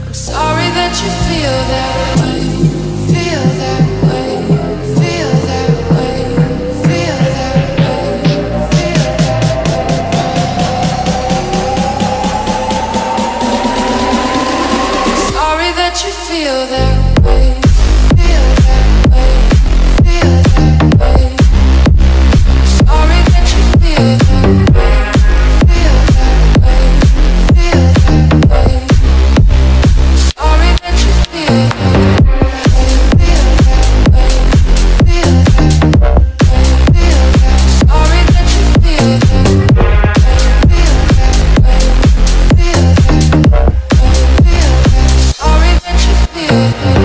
Sorry that you feel that way, feel that way, feel that way, feel that way, feel that way. Sorry that you feel that way, feel that way, feel that way. Sorry that you feel that way, feel that way, feel that way. Sorry that you feel that way, feel that way, feel that way, feel that. Sorry that you feel that way, feel that way, feel that way, feel that. Sorry that you feel that way.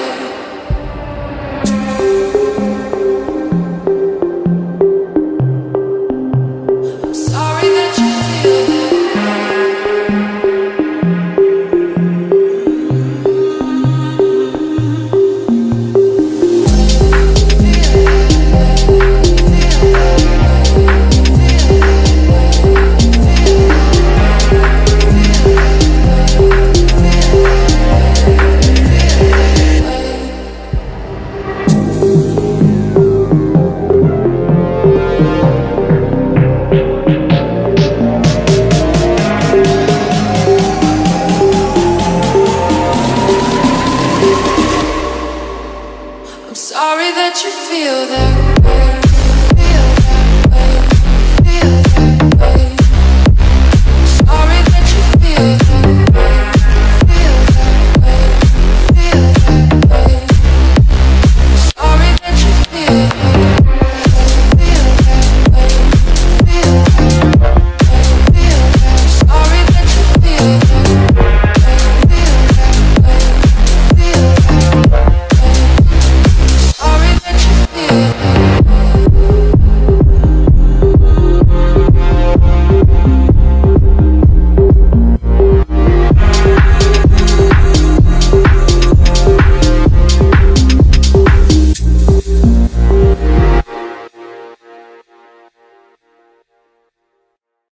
Sorry that you feel that I'm sorry that you feel that